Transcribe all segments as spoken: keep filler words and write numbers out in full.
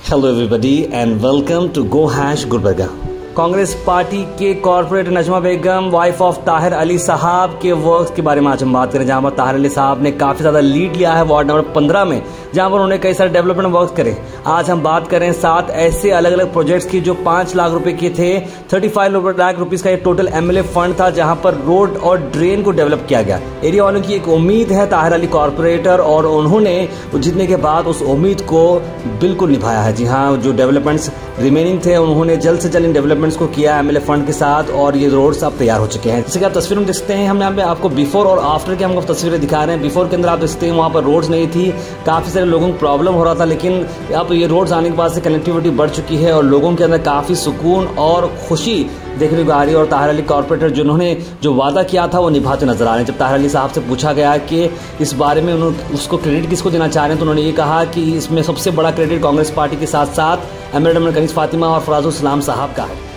Hello everybody and welcome to go hash Gulbarga. Congress party के corporator Najma Begum wife of Tahir Ali Sahab के works के बारे में आज हम बात करें, जहां पर ताहिर अली साहब ने काफी ज्यादा लीड लिया है वार्ड नंबर पंद्रह में, जहां पर उन्होंने कई सारे डेवलपमेंट वर्क्स करे। आज हम बात करें सात ऐसे अलग अलग प्रोजेक्ट्स की जो पांच लाख रुपए के थे। थर्टी फाइव लाख रुपीज का एक टोटल एमएलए फंड था, जहां पर रोड और ड्रेन को डेवलप किया गया। एरिया वालों की एक उम्मीद है ताहिर अली कॉर्पोरेटर, और उन्होंने जीतने के बाद उस उम्मीद को बिल्कुल निभाया है। जी हाँ, जो डेवलपमेंट्स रिमेनिंग थे उन्होंने जल्द से जल्द इन डेवलपमेंट्स को किया एमएलए फंड के साथ, और ये रोड्स अब तैयार हो चुके हैं। जैसे कि आप तस्वीर में देखते हैं, हम यहाँ पे आपको बिफोर और आफ्टर की हमको तस्वीरें दिखा रहे हैं। बिफोर के अंदर आप देखते हैं वहाँ पर रोड्स नहीं थी, काफी सारे लोगों को प्रॉब्लम हो रहा था, लेकिन अब ये रोड्स आने के बाद से कनेक्टिविटी बढ़ चुकी है और लोगों के अंदर काफी सुकून और खुशी देखने को आ रही है। और ताहिर अली कॉर्पोरेटर जिन्होंने जो वादा किया था वो निभाते नजर आ रहे हैं। जब ताहिर अली साहब से पूछा गया कि इस बारे में उन्होंने उसको क्रेडिट किसको देना चाह रहे हैं, तो उन्होंने ये कहा कि इसमें सबसे बड़ा क्रेडिट कांग्रेस पार्टी के साथ साथ एमएलए कनीज फातिमा और फराजुल इस्लाम साहब का है।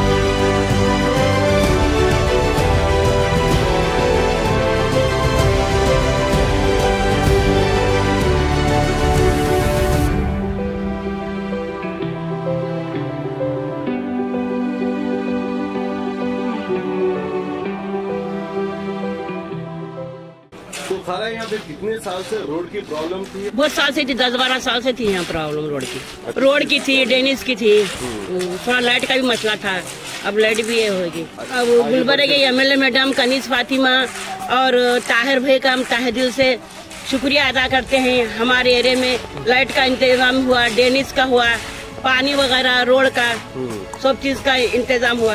तो खाना यहाँ पे कितने साल से रोड की प्रॉब्लम थी? बहुत साल से थी, दस बारह साल से थी यहाँ प्रॉब्लम रोड की। रोड की थी, ड्रेनेज की थी, थोड़ा लाइट का भी मसला था। अब लाइट भी ये होगी। अब गुलबर्गा के एमएलए मैडम कनीज फातिमा और ताहिर भाई का हम तहे दिल से शुक्रिया अदा करते हैं। हमारे एरिया में लाइट का इंतजाम हुआ, ड्रेनेज का हुआ, पानी वगैरह, रोड का सब चीज का इंतजाम हुआ।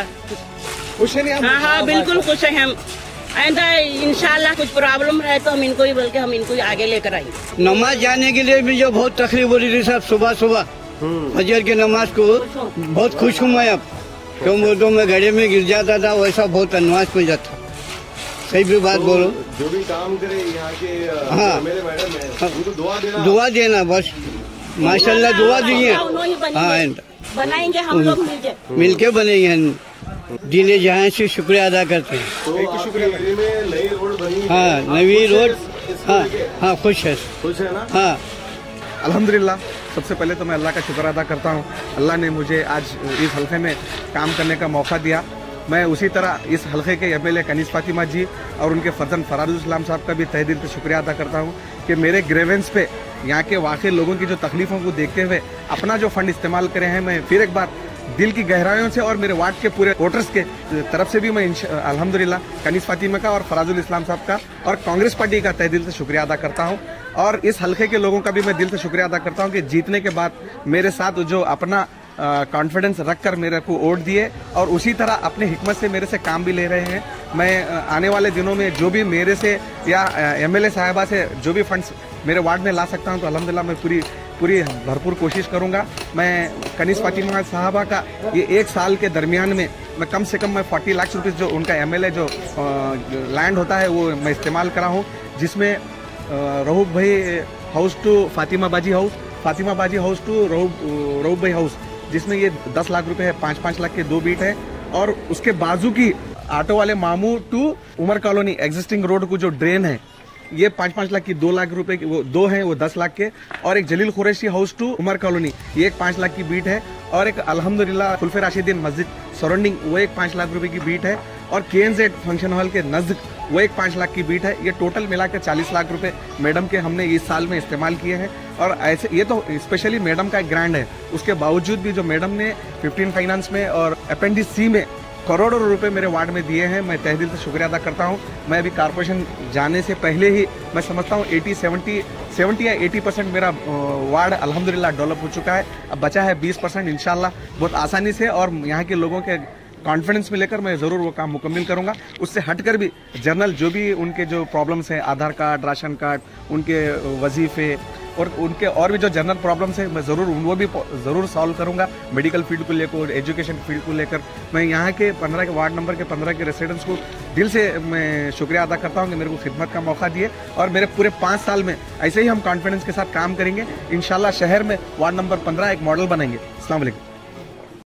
खुश है? हाँ हाँ बिल्कुल खुश है हम। आइंदा इंशाल्लाह कुछ प्रॉब्लम रहे तो हम इनको ही बोल के हम इनको ही आगे लेकर आएंगे। नमाज जाने के लिए भी जो बहुत तकलीफ हो रही थी साहब, सुबह सुबह फजर की नमाज को बहुत खुश हूँ मैं अब, क्यों वो तो मैं घड़े में गिर जाता था, वैसा बहुत नमाज पढ़ जाता। सही भी बात तो बोलो। जो भी काम करे यहाँ के हाँ, मैडम है, उनको दुआ देना दुआ देना बस। माशाल्लाह दुआ दिए। हाँ, बनाएंगे हम लोग मिलके मिलके बनेंगे। दिले जहाँ से शुक्रिया अदा करते हैं। तो शुक्रिया। में नई रोड बनी, हाँ नई रोड। हाँ हाँ खुश है, खुश है ना? हाँ अल्हम्दुलिल्लाह। सबसे पहले तो मैं अल्लाह का शुक्र अदा करता हूँ। अल्लाह ने मुझे आज इस हल्के में काम करने का मौका दिया। मैं उसी तरह इस हल्के के एमएलए कनीज फातिमा जी और उनके फर्जन फराजुल इस्लाम साहब का भी तहे दिल से शुक्रिया अदा करता हूँ कि मेरे ग्रेवेंस पे यहाँ के वाकई लोगों की जो तकलीफों को देखते हुए अपना जो फंड इस्तेमाल करे हैं। मैं फिर एक बार दिल की गहराइयों से और मेरे वार्ड के पूरे वोटर्स के तरफ से भी मैं अल्हम्दुलिल्लाह कनीज फातिमा का और फराजुल इस्लाम साहब का और कांग्रेस पार्टी का तहे दिल से शुक्रिया अदा करता हूं। और इस हल्के के लोगों का भी मैं दिल से शुक्रिया अदा करता हूं कि जीतने के बाद मेरे साथ जो अपना कॉन्फिडेंस रखकर मेरे को वोट दिए और उसी तरह अपने हिकमत से मेरे से काम भी ले रहे हैं। मैं आने वाले दिनों में जो भी मेरे से या एमएलए साहिबा से जो भी फंड्स मेरे वार्ड में ला सकता हूं, तो अल्हम्दुलिल्लाह मैं पूरी पूरी भरपूर कोशिश करूंगा। मैं कनीज फातिमा साहबा का ये एक साल के दरमियान में मैं कम से कम मैं फोर्टी लाख रुपीस जो उनका एमएलए जो लैंड होता है वो मैं इस्तेमाल करा हूँ, जिसमें रहूब भाई हाउस टू फातिमा बाजी हाउस, फातिमा बाजी हाउस टू रहूब रहूब भाई हाउस, जिसमें ये दस लाख रुपए है, पाँच पाँच लाख के दो बीट है। और उसके बाजू की ऑटो वाले मामू to Umar colony existing road को जो ड्रेन है, ये पाँच पाँच लाख की दो लाख रुपए की, वो दो हैं वो दस लाख के। और एक Jalil Qureshi house to Umar colony, ये एक पाँच लाख की बीट है। और एक अल्हम्दुलिल्लाह खुल्फे राशिदीन मस्जिद सराउंडिंग, वो एक पाँच लाख रुपए की बीट है। और केएनजेड फंक्शन हॉल के नजदीक वो एक पाँच लाख की बीट है। ये टोटल मिलाकर चालीस लाख रुपए मैडम के हमने इस साल में इस्तेमाल किए हैं। और ऐसे ये तो स्पेशली मैडम का एक ग्रांड है, उसके बावजूद भी जो मैडम ने फिफ्टीन फाइनेंस में और अपेंडिक्स सी में करोड़ों रुपए मेरे वार्ड में दिए हैं, मैं तहे दिल से शुक्रिया अदा करता हूं। मैं अभी कारपोरेशन जाने से पहले ही मैं समझता हूं अस्सी सत्तर सत्तर या अस्सी परसेंट मेरा वार्ड अल्हम्दुलिल्लाह डेवलप हो चुका है। अब बचा है बीस परसेंट इंशाल्लाह बहुत आसानी से, और यहाँ के लोगों के कॉन्फिडेंस में लेकर मैं जरूर वो काम मुकम्मल करूंगा। उससे हटकर भी जनरल जो भी उनके जो प्रॉब्लम्स हैं, आधार कार्ड, राशन कार्ड, उनके वजीफे और उनके और भी जो जनरल प्रॉब्लम्स है, मैं जरूर वो भी जरूर सॉल्व करूंगा। मेडिकल फील्ड को लेकर, एजुकेशन फील्ड को लेकर मैं यहाँ के पंद्रह के वार्ड नंबर के पंद्रह के रेसिडेंट्स को दिल से मैं शुक्रिया अदा करता हूँ कि मेरे को खिदमत का मौका दिए। और मेरे पूरे पाँच साल में ऐसे ही हम कॉन्फिडेंस के साथ काम करेंगे इंशाल्लाह। शहर में वार्ड नंबर पंद्रह एक मॉडल बनाएंगे। अस्सलाम वालेकुम।